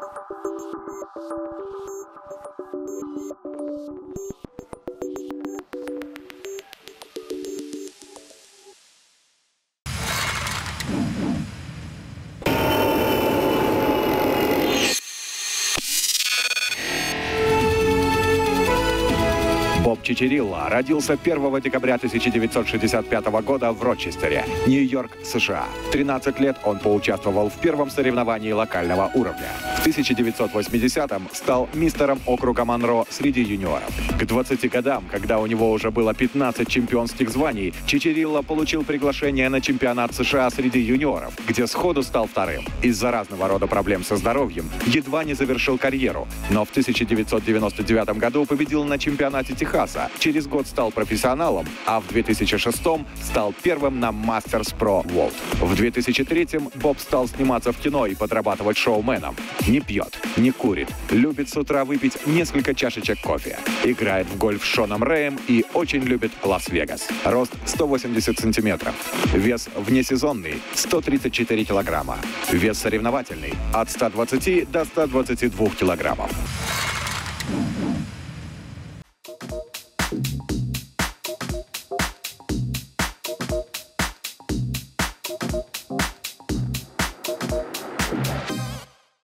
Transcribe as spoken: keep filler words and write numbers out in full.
Боб Чичирилла родился первого декабря тысяча девятьсот шестьдесят пятого года в Рочестере, Нью-Йорк, США. В тринадцать лет он поучаствовал в первом соревновании локального уровня. В тысяча девятьсот восьмидесятом стал мистером округа Монро среди юниоров. К двадцати годам, когда у него уже было пятнадцать чемпионских званий, Чичирилла получил приглашение на чемпионат США среди юниоров, где сходу стал вторым. Из-за разного рода проблем со здоровьем едва не завершил карьеру, но в тысяча девятьсот девяносто девятом году победил на чемпионате Техаса. Через год стал профессионалом, а в две тысячи шестом стал первым на Masters Pro World. В две тысячи третьем Боб стал сниматься в кино и подрабатывать шоуменом. Не пьет, не курит, любит с утра выпить несколько чашечек кофе. Играет в гольф с Шоном Рэем и очень любит Лас-Вегас. Рост сто восемьдесят сантиметров. Вес внесезонный сто тридцать четыре килограмма. Вес соревновательный от ста двадцати до ста двадцати двух килограммов.